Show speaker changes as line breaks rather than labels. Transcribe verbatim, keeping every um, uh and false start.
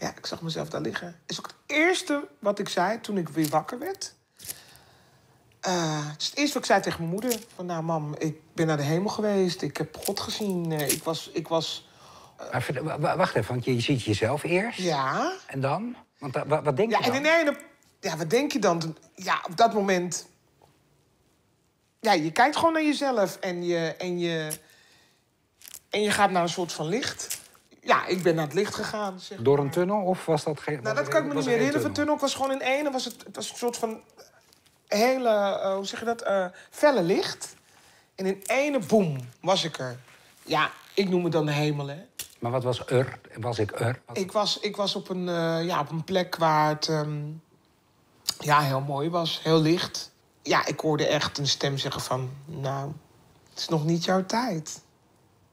Ja, ik zag mezelf daar liggen. Is ook het eerste wat ik zei toen ik weer wakker werd. Uh, het is het eerste wat ik zei tegen mijn moeder. Van, nou, mam, ik ben naar de hemel geweest. Ik heb God gezien. Uh, ik was... Ik was
uh... maar, wacht even, want je ziet jezelf eerst.
Ja.
En dan? Want uh, wat, wat denk
ja,
je dan?
En in ene, ja, wat denk je dan? Ja, op dat moment... Ja, je kijkt gewoon naar jezelf. En je, en je, en je gaat naar een soort van licht. Ja, ik ben naar het licht gegaan. Zeg
Door een
maar.
tunnel of was dat geen...
Nou, dat kan ik me niet meer herinneren. De tunnel was gewoon in ene. Was het, het was een soort van... hele, uh, hoe zeg je dat, uh, felle licht. En in ene, boem, was ik er. Ja, ik noem het dan de hemel, hè.
Maar wat was er? Was ik er? Wat...
Ik, was, ik was op een, uh, ja, op een plek waar het um, ja, heel mooi was, heel licht. Ja, ik hoorde echt een stem zeggen van... nou, het is nog niet jouw tijd.